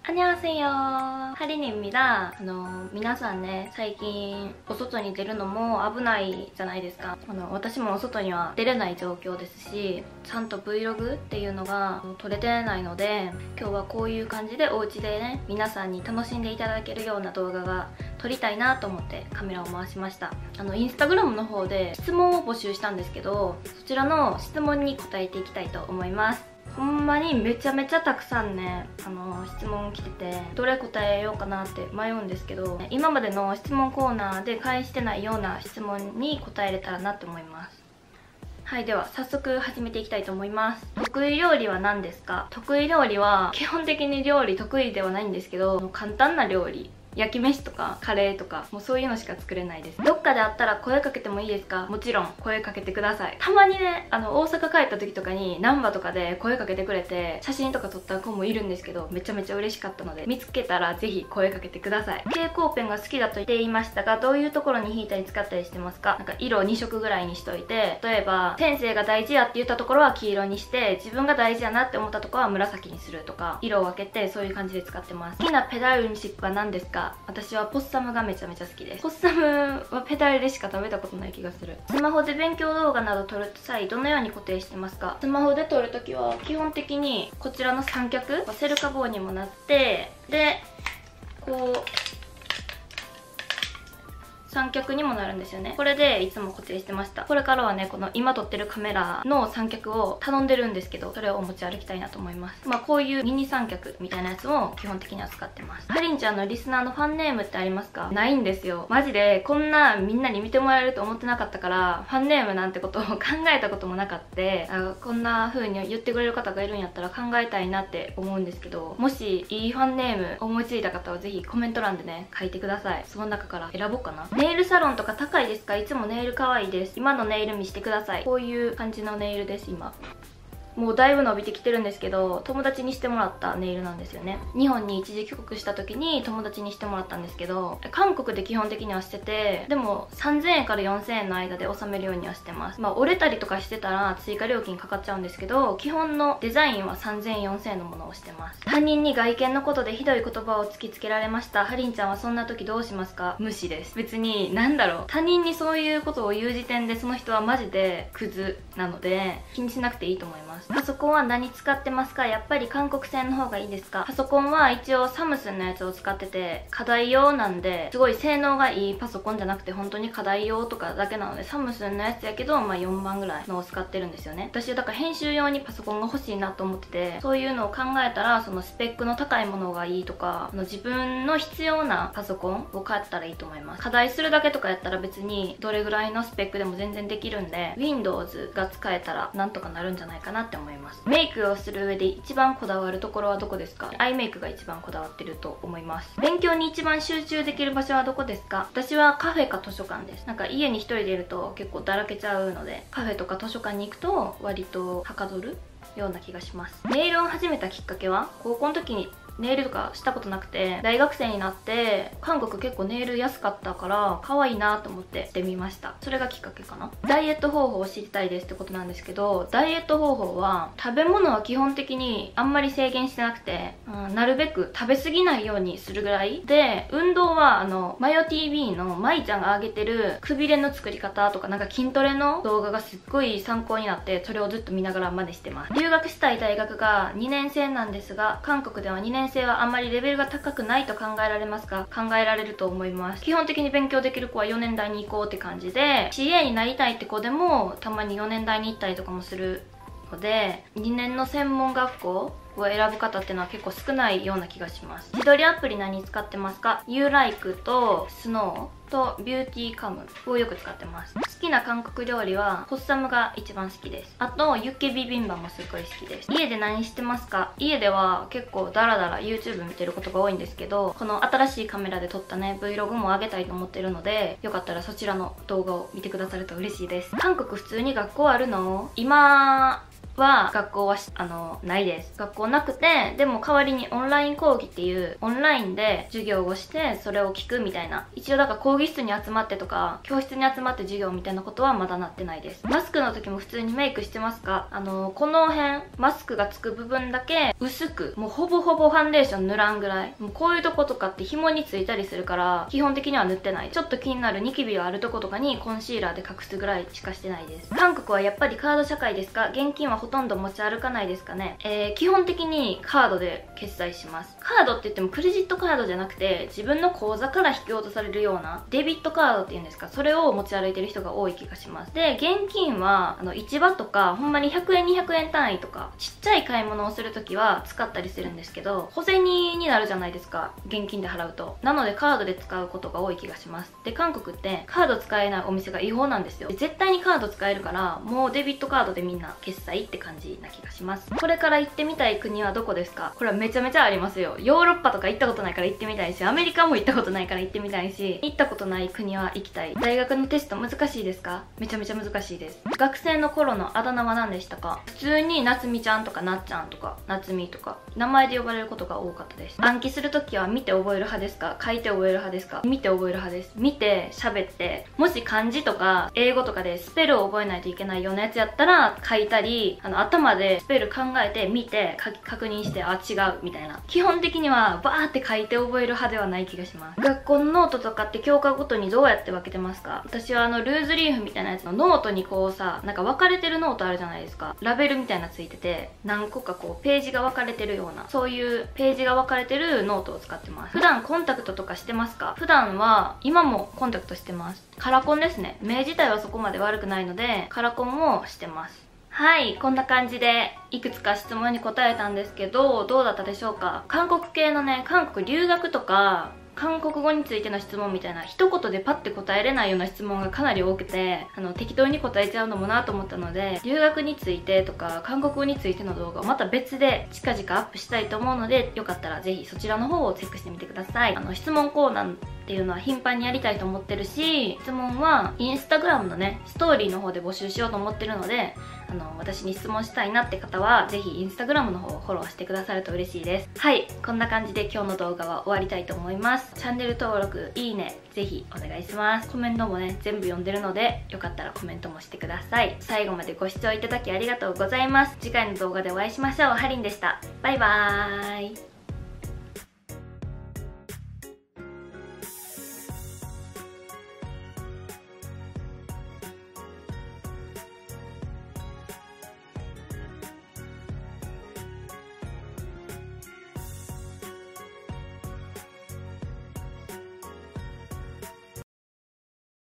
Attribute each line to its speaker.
Speaker 1: 안녕하세요. 하린입니다.皆さんね、最近お外に出るのも危ないじゃないですか。私もお外には出れない状況ですし、ちゃんと Vlog っていうのが撮れてないので、今日はこういう感じでお家でね、皆さんに楽しんでいただけるような動画が撮りたいなと思ってカメラを回しました。インスタグラムの方で質問を募集したんですけど、そちらの質問に答えていきたいと思います。ほんまにめちゃめちゃたくさんね、質問来てて、どれ答えようかなって迷うんですけど、今までの質問コーナーで返してないような質問に答えれたらなって思います。はい、では早速始めていきたいと思います。得意料理は何ですか？得意料理は基本的に料理得意ではないんですけど、簡単な料理、焼き飯とかカレーとか、もうそういうのしか作れないです。どっかであったら声かけてもいいですか？もちろん声かけてください。たまにね、大阪帰った時とかに難波とかで声かけてくれて写真とか撮った子もいるんですけど、めちゃめちゃ嬉しかったので、見つけたらぜひ声かけてください。蛍光ペンが好きだと言っていましたが、どういうところに引いたり使ったりしてますか？なんか色2色ぐらいにしといて、例えば先生が大事やって言ったところは黄色にして、自分が大事やなって思ったところは紫にするとか、色を分けてそういう感じで使ってます。好きなペダル음식は何ですか？私はポッサムがめちゃめちゃ好きです。ポッサムはペダルでしか食べたことない気がする。スマホで勉強動画など撮る際、どのように固定してますか？スマホで撮るときは基本的にこちらの三脚セルカ棒にもなって、でこう三脚にもなるんですよね。これでいつも固定してました。これからはね、この今撮ってるカメラの三脚を頼んでるんですけど、それを持ち歩きたいなと思います。こういうミニ三脚みたいなやつを基本的には使ってます。かりんちゃんのリスナーのファンネームってありますか？ないんですよ。マジでこんなみんなに見てもらえると思ってなかったから、ファンネームなんてことを考えたこともなかった。こんな風に言ってくれる方がいるんやったら考えたいなって思うんですけど、もしいいファンネーム思いついた方はぜひコメント欄でね、書いてください。その中から選ぼうかな。ネイルサロンとか高いですか？いつもネイル可愛いです。今のネイル見してください。こういう感じのネイルです。今もうだいぶ伸びてきてるんですけど、友達にしてもらったネイルなんですよね。日本に一時帰国した時に友達にしてもらったんですけど、韓国で基本的にはしてて、でも3000円から4000円の間で収めるようにはしてます。折れたりとかしてたら追加料金かかっちゃうんですけど、基本のデザインは3000円4000円のものをしてます。他人に外見のことでひどい言葉を突きつけられました。はりんちゃんはそんな時どうしますか？無視です。別に他人にそういうことを言う時点でその人はマジでクズなので、気にしなくていいと思います。パソコンは何使ってますか？やっぱり韓国製の方がいいですか？パソコンは一応サムスンのやつを使ってて、課題用なんで、すごい性能がいいパソコンじゃなくて本当に課題用とかだけなので、サムスンのやつやけど、4万ぐらいのを使ってるんですよね。私はだから編集用にパソコンが欲しいなと思ってて、そういうのを考えたら、そのスペックの高いものがいいとか、自分の必要なパソコンを買ったらいいと思います。課題するだけとかやったら別にどれぐらいのスペックでも全然できるんで、Windows が使えたらなんとかなるんじゃないかなって思います。メイクをする上で一番こだわるところはどこですか？アイメイクが一番こだわってると思います。勉強に一番集中できる場所はどこですか？私はカフェか図書館です。家に一人でいると結構だらけちゃうので、カフェとか図書館に行くと割とはかどるような気がします。ネイルを始めたきっかけは、高校の時にネイルとかしたことなくて、大学生になって韓国結構ネイル安かったから可愛いなと思ってしてみました。それがきっかけかな。ダイエット方法を知りたいですってことなんですけど、ダイエット方法は食べ物は基本的にあんまり制限してなくて、なるべく食べ過ぎないようにするぐらいで、運動はマヨ TV のまいちゃんが上げてるくびれの作り方とか筋トレの動画がすっごい参考になって、それをずっと見ながら真似してます。留学したい大学が2年生なんですが、韓国では2年生はあんまりレベルが高くないと考えられますか？考えられると思います。基本的に勉強できる子は4年代に行こうって感じで、 CA になりたいって子でもたまに4年代に行ったりとかもするので、2年の専門学校を選ぶ方っていうのは結構少ないような気がします。自撮りアプリ何使ってますか？YouLike と Snow とビューティーカムをよく使ってます。好きな韓国料理はポッサムが一番好きです。あとユッケビビンバもすっごい好きです。家で何してますか？家では結構ダラダラ YouTube 見てることが多いんですけど、この新しいカメラで撮ったね Vlog も上げたいと思ってるので、よかったらそちらの動画を見てくださると嬉しいです。韓国普通に学校あるの？今は学校はないです。学校なくて、でも代わりにオンライン講義っていうオンラインで授業をしてそれを聞くみたいな、一応だから講義室に集まってとか教室に集まって授業みたいなことはまだなってないです。マスクの時も普通にメイクしてますか？この辺マスクがつく部分だけ薄く、もうほぼほぼファンデーション塗らんぐらい、もうこういうとことかって紐についたりするから基本的には塗ってない。ちょっと気になるニキビがあるとことかにコンシーラーで隠すぐらいしかしてないです。韓国はやっぱりカード社会ですか？現金はほとんど持ち歩かないですかね？基本的にカードで決済します。カードって言ってもクレジットカードじゃなくて自分の口座から引き落とされるようなデビットカードっていうんですか、それを持ち歩いてる人が多い気がします。で、現金は市場とかほんまに100円200円単位とかちっちゃい買い物をするときは使ったりするんですけど、小銭になるじゃないですか、現金で払うと。なのでカードで使うことが多い気がします。で、韓国ってカード使えないお店が違法なんですよ。で、絶対にカード使えるからもうデビットカードでみんな決済って感じな気がします。これから行ってみたい国はどこですか？これはめちゃめちゃありますよ。ヨーロッパとか行ったことないから行ってみたいし、アメリカも行ったことないから行ってみたいし、行ったことない国は行きたい。大学のテスト難しいですか？めちゃめちゃ難しいです。学生の頃のあだ名は何でしたか？普通になつみちゃんとかなっちゃんとかなつみとか名前で呼ばれることが多かったです。暗記するときは見て覚える派ですか？書いて覚える派ですか？見て覚える派です。見て喋って、もし漢字とか英語とかでスペルを覚えないといけないようなやつやったら書いたり、頭でスペル考えて見て確認して、あ、違うみたいな。基本的にはバーって書いて覚える派ではない気がします。学校のノートとかって教科ごとにどうやって分けてますか？私はルーズリーフみたいなやつのノートにこうさ、なんか分かれてるノートあるじゃないですか。ラベルみたいなついてて何個かこうページが分かれてるような、そういうページが分かれてるノートを使ってます。普段コンタクトとかしてますか？普段は今もコンタクトしてます。カラコンですね。目自体はそこまで悪くないのでカラコンもしてます。はい、こんな感じでいくつか質問に答えたんですけど、どうだったでしょうか？韓国系のね、韓国留学とか韓国語についての質問みたいな、一言でパッて答えれないような質問がかなり多くて、適当に答えちゃうのもなと思ったので、留学についてとか韓国語についての動画をまた別で近々アップしたいと思うので、よかったらぜひそちらの方をチェックしてみてください。質問コーナーっていうのは頻繁にやりたいと思ってるし、質問はインスタグラムのね、ストーリーの方で募集しようと思ってるので、私に質問したいなって方はぜひインスタグラムの方をフォローしてくださると嬉しいです。はい、こんな感じで今日の動画は終わりたいと思います。チャンネル登録、いいね、ぜひお願いします。コメントもね、全部読んでるので、よかったらコメントもしてください。最後までご視聴いただきありがとうございます。次回の動画でお会いしましょう。はりんでした。バイバーイ。